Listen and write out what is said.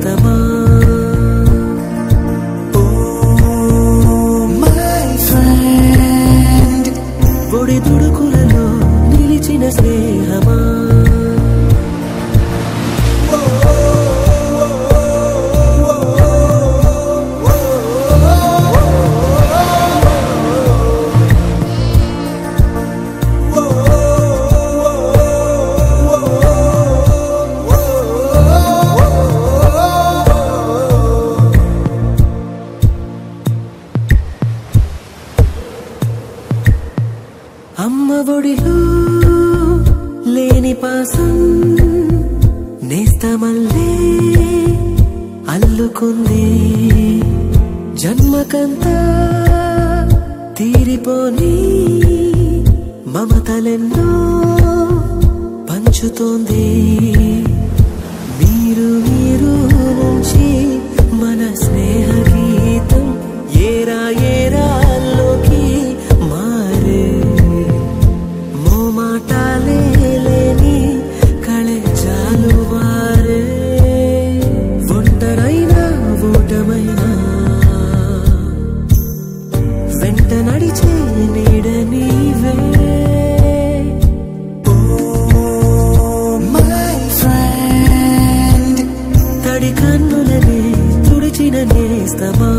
నేస్తమా my friend పొడి తుడుకులలో నిలిచిన స్నేహమా అమ్మ ఒడిలో లేని పాసం నేస్తమల్లే అల్లుకుంది జన్మకంతా తీరిపోని మమతలెన్నో పంచుతోంది మీరు నుంచి మన స్నేహ గీతం ఏరా ఏరాల్లోకి మారే మోమాటాలే లేని కళే జాలువారే ఒంటరైనా ఓటమైనా వెంట నడిచే నీడ నీవే మై ఫ్రెండ్ తడి కన్నులనే తుడిచిన నేస్తమా